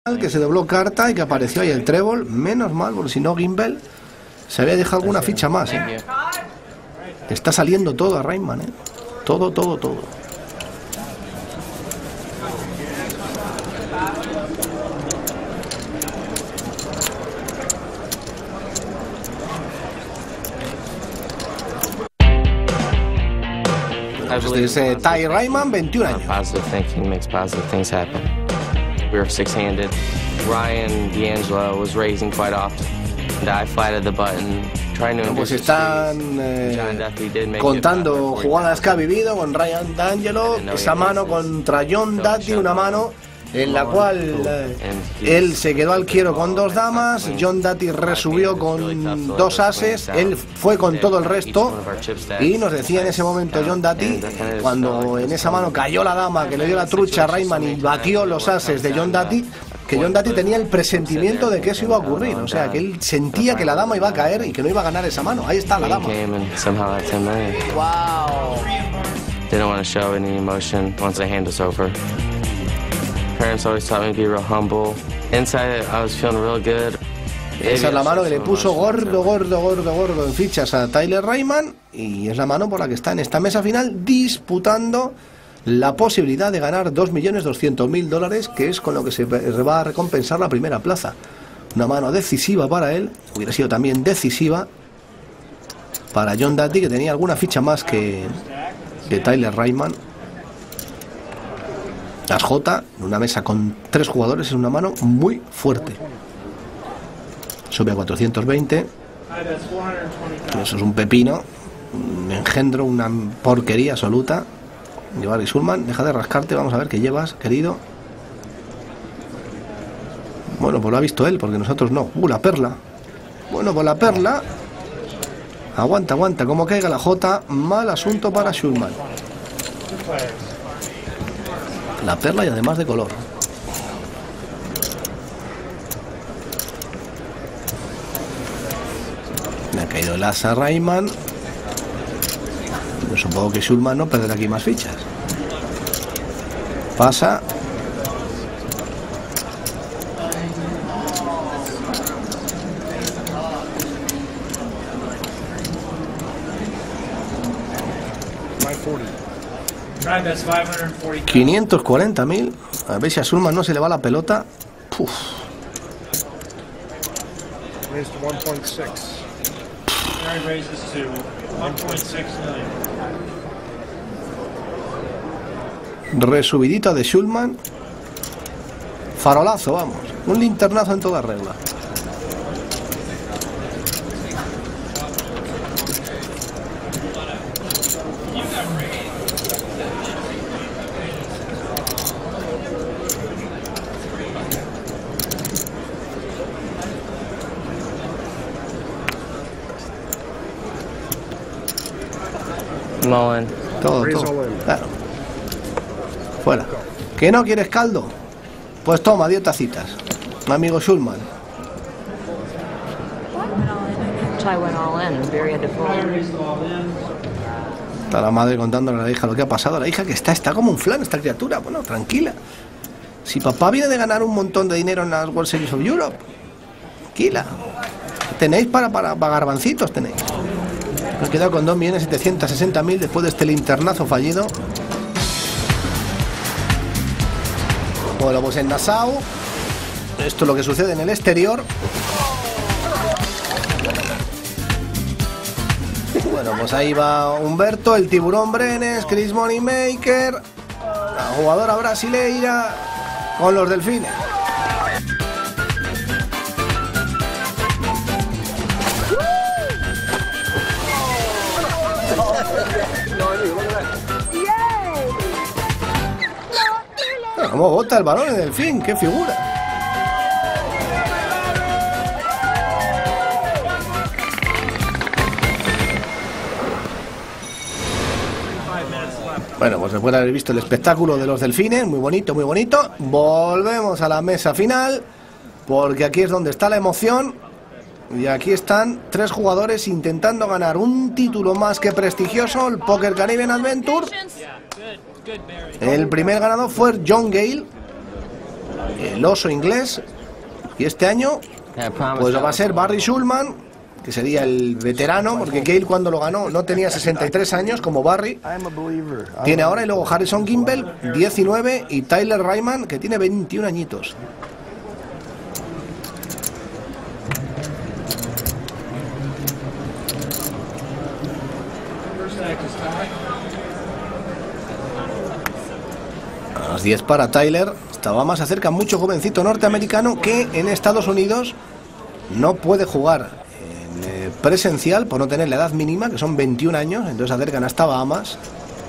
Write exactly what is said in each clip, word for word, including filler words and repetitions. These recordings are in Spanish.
que se dobló carta y que apareció ahí el trébol. Menos mal, porque si no Gimbel se había dejado alguna ficha más, ¿eh? Está saliendo todo a Rayman, ¿eh? Todo, todo, todo. Este es eh, Ty Rayman, veintiún años. Positive thinking makes positive things happen. We were six-handed. Ryan D'Angelo was raising quite often. And I flatted the button. Pues están eh, contando jugadas que ha vivido con Ryan D'Angelo, esa mano contra John Dutty, una mano en la cual eh, él se quedó al quiero con dos damas, John Dutty resubió con dos ases, él fue con todo el resto y nos decía en ese momento John Dutty, cuando en esa mano cayó la dama que le dio la trucha a Rayman y batió los ases de John Dutty, que John Dutty tenía el presentimiento de que eso iba a ocurrir, o sea, que él sentía que la dama iba a caer y que no iba a ganar esa mano. Ahí está la dama. Wow. Didn't want to show any emotion once the hand was over. Parents always taught me to be real humble. Inside I was feeling real good. Esa es la mano que le puso gordo, gordo, gordo, gordo en fichas a Tyler Rayman y es la mano por la que está en esta mesa final disputando la posibilidad de ganar dos millones doscientos mil dólares, que es con lo que se va a recompensar la primera plaza. Una mano decisiva para él, hubiera sido también decisiva para John Dutty, que tenía alguna ficha más que, que Tyler Rayman. Las J, en una mesa con tres jugadores, es una mano muy fuerte. Sube a cuatrocientos veinte. Eso es un pepino, un engendro, una porquería absoluta. Jabari Sulman, deja de rascarte, vamos a ver qué llevas, querido. Bueno, pues lo ha visto él, porque nosotros no. Uh, la perla. Bueno, pues la perla. Aguanta, aguanta, como caiga la J, mal asunto para Sulman. La perla y además de color. Me ha caído el as a Rayman. Yo supongo que Sulman no perderá aquí más fichas. Pasa. quinientos cuarenta mil. A ver si a Sulman no se le va la pelota. Puf. Resubidita de Sulman. Farolazo, vamos. Un linternazo en toda regla. Mullen. Todo, todo. Claro. Fuera. ¿Que no quieres caldo? Pues toma, diez tacitas. Mi amigo Sulman. Está la madre contándole a la hija lo que ha pasado. La hija que está, está como un flan, esta criatura. Bueno, tranquila. Si papá viene de ganar un montón de dinero en las World Series of Europe, tranquila. Tenéis para, para, para garbancitos, tenéis. Me he quedado con dos millones setecientos sesenta mil después de este linternazo fallido. Bueno, pues en Nassau, esto es lo que sucede en el exterior. Bueno, pues ahí va Humberto, el tiburón Brenes, Chris Moneymaker, la jugadora brasileira con los delfines. ¿Cómo bota el balón el delfín? ¡Qué figura! Bueno, pues después de haber visto el espectáculo de los delfines, muy bonito, muy bonito, volvemos a la mesa final, porque aquí es donde está la emoción. Y aquí están tres jugadores intentando ganar un título más que prestigioso, el Poker Caribbean Adventure. El primer ganador fue John Gale. el oso inglés. Y este año pues va a ser Barry Schulman, que sería el veterano, porque Gale cuando lo ganó no tenía sesenta y tres años como Barry. Tiene ahora, y luego Harrison Gimbel, diecinueve, y Tyler Ryman, que tiene veintiún añitos. A las diez para Tyler. Estaba más acerca, mucho jovencito norteamericano que en Estados Unidos no puede jugar en eh, presencial por no tener la edad mínima, que son veintiún años, entonces acercan hasta Bahamas.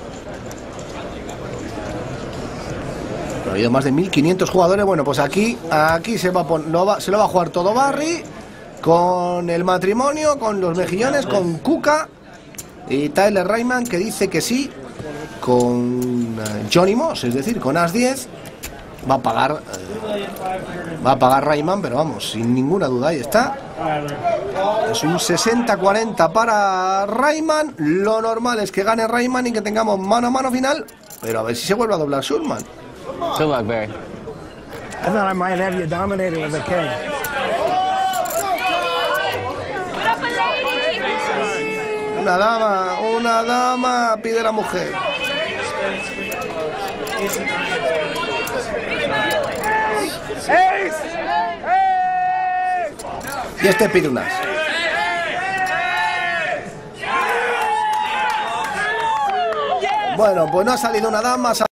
Ha habido más de mil quinientos jugadores. Bueno, pues aquí aquí se va, a pon, lo va se lo va a jugar todo Barry, con el matrimonio, con los mejillones, con Kuka y Tyler Ryman, que dice que sí, con Johnny Moss, es decir, con as diez. Va a pagar eh, va a pagar Ryman, pero vamos, sin ninguna duda, ahí está. Es un sesenta cuarenta para Ryman. Lo normal es que gane Ryman y que tengamos mano a mano final, pero a ver si se vuelve a doblar Schulman. Good luck, Barry. I thought I might have you dominated with a K. Una dama, una dama, pide la mujer. Y este pide un as. Bueno, pues no ha salido una dama.